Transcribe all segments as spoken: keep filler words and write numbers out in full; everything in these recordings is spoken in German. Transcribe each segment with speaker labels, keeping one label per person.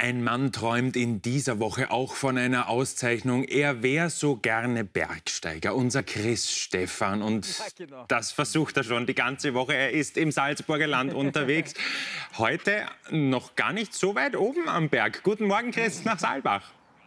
Speaker 1: Ein Mann träumt in dieser Woche auch von einer Auszeichnung. Er wäre so gerne Bergsteiger, unser Chris Stephan. Und
Speaker 2: Ja, genau.
Speaker 1: das versucht er schon die ganze Woche. Er ist im Salzburger Land unterwegs. Heute noch gar nicht so weit oben am Berg. Guten Morgen, Chris, nach Saalbach.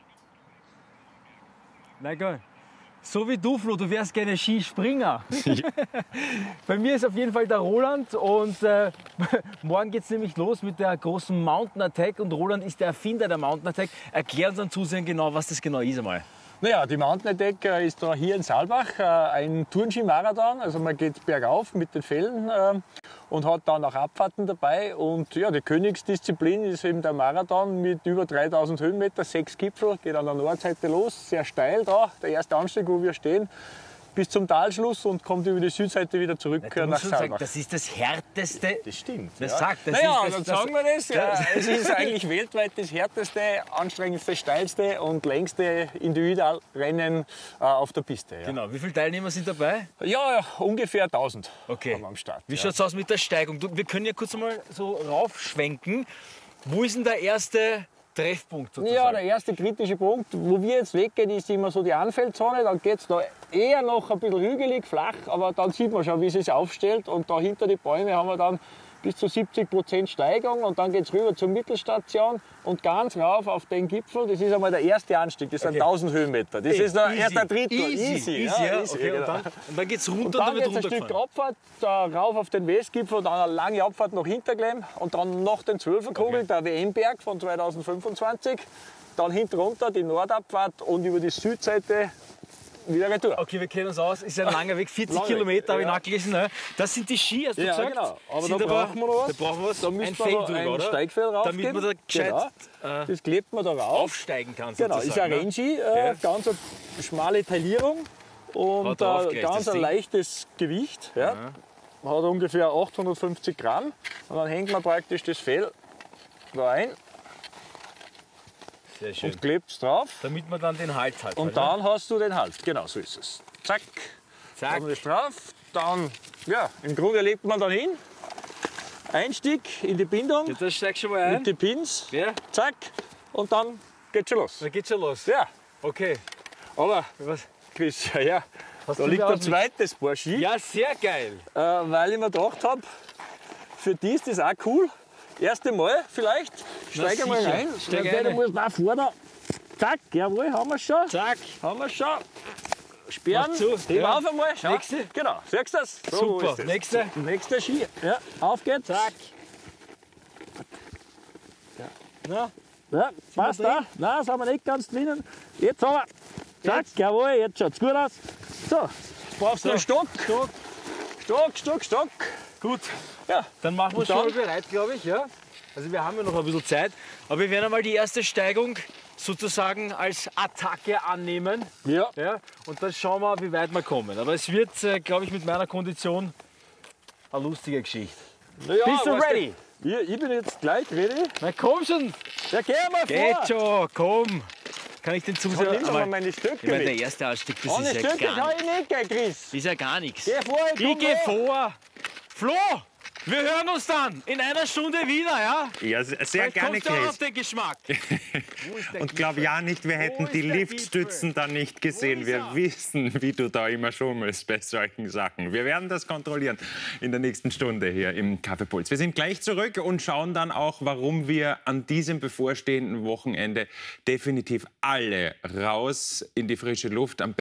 Speaker 2: Na geil. So wie du, Flo, du wärst gerne Skispringer. Bei mir ist auf jeden Fall der Roland und äh, morgen geht es nämlich los mit der großen Mountain Attack und Roland ist der Erfinder der Mountain Attack. Erklär unseren Zusehern genau, was das genau ist einmal.
Speaker 3: Naja, die Mountain Attack äh, ist da hier in Saalbach äh, ein Turnski-Marathon. Also man geht bergauf mit den Fällen äh, und hat dann auch Abfahrten dabei. Und ja, die Königsdisziplin ist eben der Marathon mit über dreitausend Höhenmeter, sechs Gipfel, geht an der Nordseite los, sehr steil da, der erste Anstieg, wo wir stehen, bis zum Talschluss und kommt über die Südseite wieder zurück
Speaker 2: Ja,
Speaker 3: nach Saalbach.
Speaker 2: sagen, das ist das härteste.
Speaker 3: Das stimmt.
Speaker 2: Das
Speaker 3: ja.
Speaker 2: sagt, das
Speaker 3: naja,
Speaker 2: ist das,
Speaker 3: dann sagen wir das.
Speaker 2: das,
Speaker 3: Ja,
Speaker 2: das
Speaker 3: es ist eigentlich weltweit das härteste, anstrengendste, steilste und längste Individualrennen äh, auf der Piste. Ja.
Speaker 2: Genau. Wie viele Teilnehmer sind dabei?
Speaker 3: Ja, ungefähr tausend
Speaker 2: Okay.
Speaker 3: haben wir am Start.
Speaker 2: Wie
Speaker 3: ja.
Speaker 2: schaut es aus mit der Steigung? Du, wir können ja kurz mal so raufschwenken. Wo ist denn der erste Treffpunkt sozusagen?
Speaker 3: Ja, der erste kritische Punkt, wo wir jetzt weggehen, ist immer so die Anfeldzone. Dann geht es da eher noch ein bisschen hügelig, flach, aber dann sieht man schon, wie es sich aufstellt. Und da hinter die Bäume haben wir dann bis zu siebzig Prozent Steigung und dann geht es rüber zur Mittelstation und ganz rauf auf den Gipfel. Das ist einmal der erste Anstieg, das sind
Speaker 2: Okay.
Speaker 3: tausend Höhenmeter. Das ist der
Speaker 2: Easy.
Speaker 3: erste Drittel.
Speaker 2: Easy,
Speaker 3: easy,
Speaker 2: easy,
Speaker 3: ja,
Speaker 2: ja.
Speaker 3: easy,
Speaker 2: Okay,
Speaker 3: genau.
Speaker 2: und dann, und dann geht es runter
Speaker 3: Und
Speaker 2: und
Speaker 3: dann
Speaker 2: dann wird
Speaker 3: geht es ein Stück
Speaker 2: runtergefahren.
Speaker 3: Abfahrt, da rauf auf den Westgipfel, dann eine lange Abfahrt nach Hinterglemm und dann noch den Zwölferkugel,
Speaker 2: Okay.
Speaker 3: der W M-Berg von zweitausendfünfundzwanzig. Dann hinten runter die Nordabfahrt und über die Südseite wieder retour.
Speaker 2: Okay, wir kennen uns aus. Ist ja ein langer Weg, vierzig
Speaker 3: Langer
Speaker 2: Kilometer habe ich
Speaker 3: ja.
Speaker 2: nachgelesen. Ne? Das sind die Ski, hast du
Speaker 3: Ja,
Speaker 2: gesagt?
Speaker 3: genau. Aber
Speaker 2: Sind
Speaker 3: da brauchen wir noch was.
Speaker 2: Da brauchen wir was.
Speaker 3: Da
Speaker 2: ein
Speaker 3: müssen
Speaker 2: Fell
Speaker 3: wir noch
Speaker 2: drüber,
Speaker 3: ein
Speaker 2: oder?
Speaker 3: Steigfell raufgeben.
Speaker 2: Damit man da gescheit
Speaker 3: Genau.
Speaker 2: äh,
Speaker 3: Das klebt man da rauf.
Speaker 2: aufsteigen kann.
Speaker 3: Genau, ist
Speaker 2: sozusagen,
Speaker 3: ein
Speaker 2: ne?
Speaker 3: Rennski,
Speaker 2: Ja.
Speaker 3: äh, ganz eine schmale Taillierung und
Speaker 2: Haut drauf
Speaker 3: äh,
Speaker 2: gleich,
Speaker 3: ganz
Speaker 2: das
Speaker 3: ein
Speaker 2: Ding.
Speaker 3: leichtes Gewicht. Ja. Hat ungefähr achthundertfünfzig Gramm und dann hängt man praktisch das Fell da ein
Speaker 2: Sehr schön.
Speaker 3: und klebt es drauf.
Speaker 2: Damit man dann den Halt hat.
Speaker 3: Und
Speaker 2: oder?
Speaker 3: dann hast du den Halt. Genau, so ist es. Zack,
Speaker 2: Zack.
Speaker 3: dann ist drauf. Dann, ja, im Grunde legt man dann hin. Einstieg in die Bindung
Speaker 2: Jetzt steigst du schon mal ein.
Speaker 3: mit den Pins.
Speaker 2: Ja,
Speaker 3: Zack, und dann geht's schon los.
Speaker 2: dann geht's schon los.
Speaker 3: Ja,
Speaker 2: Okay.
Speaker 3: aber
Speaker 2: Was?
Speaker 3: Chris, ja, ja,
Speaker 2: Hast
Speaker 3: da
Speaker 2: du
Speaker 3: liegt
Speaker 2: wieder
Speaker 3: ein
Speaker 2: aus-
Speaker 3: zweites Paar Ski,
Speaker 2: Ja, sehr geil.
Speaker 3: äh, weil ich mir gedacht habe, für die ist das auch cool. Erste Mal vielleicht, steig einmal
Speaker 2: sicher.
Speaker 3: rein.
Speaker 2: Steig
Speaker 3: Der
Speaker 2: ein.
Speaker 3: muss nach vorne. Zack, jawohl, haben wir schon.
Speaker 2: Zack.
Speaker 3: Haben wir schon. Sperren,
Speaker 2: Mach zu.
Speaker 3: heben
Speaker 2: Ja.
Speaker 3: auf einmal. Schau.
Speaker 2: Nächste.
Speaker 3: Genau, siehst du das? So
Speaker 2: Super.
Speaker 3: ist es.
Speaker 2: Nächste.
Speaker 3: Nächster Ski. Ja, auf geht's.
Speaker 2: Zack.
Speaker 3: Ja, ja passt da. Nein, sind wir nicht ganz drinnen. Jetzt haben wir. Zack,
Speaker 2: Jetzt.
Speaker 3: jawohl, jetzt schaut's gut aus. So, brauchst du
Speaker 2: So.
Speaker 3: einen Stock.
Speaker 2: Stock.
Speaker 3: Stock, Stock, Stock.
Speaker 2: Gut.
Speaker 3: Ja,
Speaker 2: Dann machen wir
Speaker 3: Und
Speaker 2: schon mal
Speaker 3: dann?
Speaker 2: bereit, glaube ich. Ja? Also wir haben ja noch ein bisschen Zeit. Aber wir werden einmal die erste Steigung sozusagen als Attacke annehmen.
Speaker 3: ja.
Speaker 2: Ja? Und dann schauen wir, wie weit wir kommen. Aber es wird, äh, glaube ich, mit meiner Kondition eine lustige Geschichte.
Speaker 3: Na ja,
Speaker 2: Bist du
Speaker 3: weißt
Speaker 2: ready?
Speaker 3: Ja, ich bin jetzt gleich ready.
Speaker 2: Na komm schon.
Speaker 3: Ja, geh mal
Speaker 2: Geht
Speaker 3: vor.
Speaker 2: schon, komm. Kann ich den
Speaker 3: Dann
Speaker 2: Zuseher
Speaker 3: nimm doch mal
Speaker 2: einmal...
Speaker 3: meine Stöcke
Speaker 2: Ich meine, der
Speaker 3: mit.
Speaker 2: erste Anstieg, das
Speaker 3: Ohne
Speaker 2: ist ja
Speaker 3: Stöcke
Speaker 2: gar
Speaker 3: kann
Speaker 2: nichts.
Speaker 3: ich nicht gehen, Chris.
Speaker 2: Das ist ja gar nichts.
Speaker 3: Geh vor, ich
Speaker 2: Ich
Speaker 3: komm
Speaker 2: gehe
Speaker 3: mit.
Speaker 2: vor. Flo, wir hören uns dann in einer Stunde wieder, ja?
Speaker 1: Ja, sehr
Speaker 2: Vielleicht
Speaker 1: gerne,
Speaker 2: kommst du auch auf
Speaker 1: Chris.
Speaker 2: den Geschmack. Wo ist der
Speaker 1: Und glaub ja nicht, wir hätten
Speaker 2: ist
Speaker 1: die
Speaker 2: der
Speaker 1: Liftstützen da nicht gesehen.
Speaker 2: ist
Speaker 1: Wir
Speaker 2: er?
Speaker 1: wissen, wie du da immer schummelst bei solchen Sachen. Wir werden das kontrollieren in der nächsten Stunde hier im Kaffeepuls. Wir sind gleich zurück und schauen dann auch, warum wir an diesem bevorstehenden Wochenende definitiv alle raus in die frische Luft am